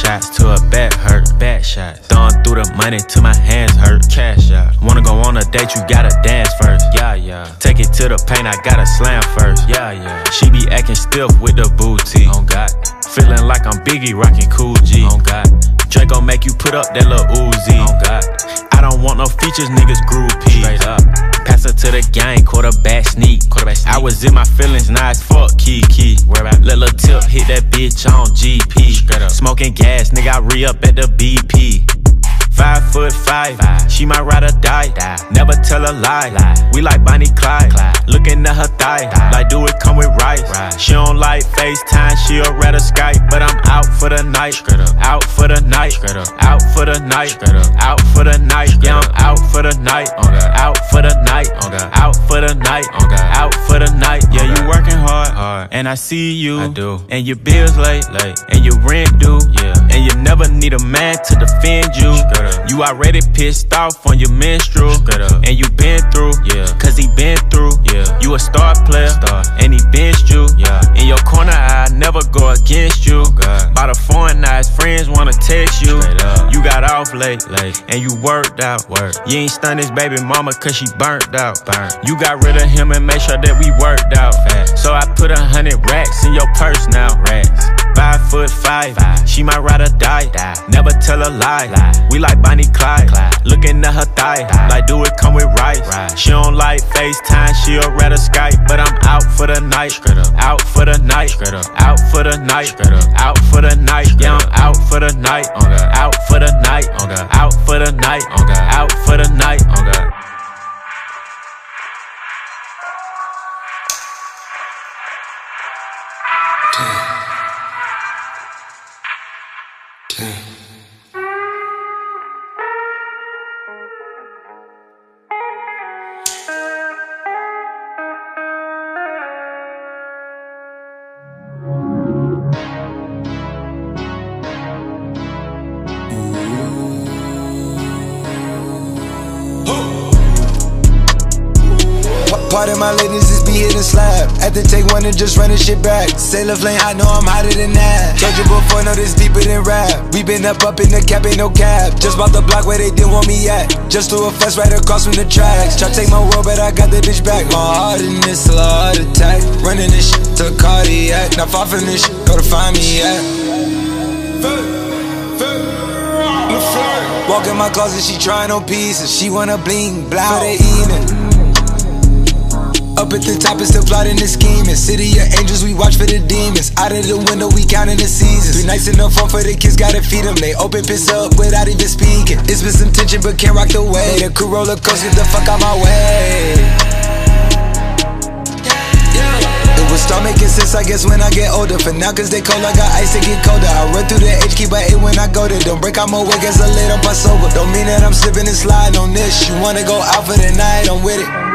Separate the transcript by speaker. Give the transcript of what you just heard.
Speaker 1: shots to her back hurt. Back shots. Throwing through the money till my hands hurt. Cash out. Wanna go on a date, you gotta dance first. Yeah, yeah. Take it to the paint, I gotta slam first. Yeah, yeah. She be acting stiff with the booty. On God. Feeling like I'm Biggie rockin' Cool G. On God. Drake gon' make you put up that little Uzi. On God. I don't want no features, niggas groupie. Straight up. Pass her to the gang, quarterback sneak. I was in my feelings, now it's fuck Kiki. Little tip, hit that bitch on GP. Smoking gas, nigga, I re-up at the BP. 5'5", she might ride or die. Never tell a lie. We like Bonnie Clyde. Looking at her thigh, like do it come with rice. She don't like FaceTime, she'll rather Skype. But I'm out for the night. Out for the night. Out for the night. Out for the night. Yeah, I'm out for the night. Out for the night. Out for the night. Out for the night. Yeah, you working hard, and I see you. I do. And your bills late, and your rent due. Yeah. And you never need a man to defend you. You already pissed off on your menstrual. And you been through, cause he been through. You a star player, and he benched you. In your corner, I never go against you. By the phone, now his friends wanna text you. You got off late, and you worked out. You ain't stunned his baby mama cause she burnt out. You got rid of him and made sure that we worked out. So I put 100 racks in your purse now. 5'5", she might ride or die. Never tell a lie. We like Bonnie Clyde. Looking at her thigh, like do it come with rice. She don't like FaceTime, she'll rather Skype. But I'm out for the night. Out for the night. Out for the night. Out for the night. Yeah, I'm out for the night. Out for the night. Out for the night. Out for the night.
Speaker 2: Part of my ladies is be hitting slab. Had to take one and just run this shit back. Sailor flame, I know I'm hotter than that. Told you before, know this deeper than rap. We been up in the cap, ain't no cap. Just bought the block where they didn't want me at. Just threw a fuss right across from the tracks. Try to take my world, but I got the bitch back. My heart in this, a heart attack. Running this shit to cardiac. Not far from this shit, go to find me at. Walk in my closet, she trying on pieces. She wanna bling, blah for the evening. Up at the top and still plotting and scheming. City of angels, we watch for the demons. Out of the window, we counting the seasons. 3 nights in the phone for the kids, gotta feed them. They open piss up without even speaking. It's been some tension, but can't rock the way. The crew roller coaster, get the fuck out my way. It will start making sense, I guess, when I get older. For now, cause they cold, I got ice to get colder. I run through the H, keep by 8 when I go there. Don't break out my way, guess I laid up, I sober. Don't mean that I'm slipping and sliding on this. You wanna go out for the night, I'm with it.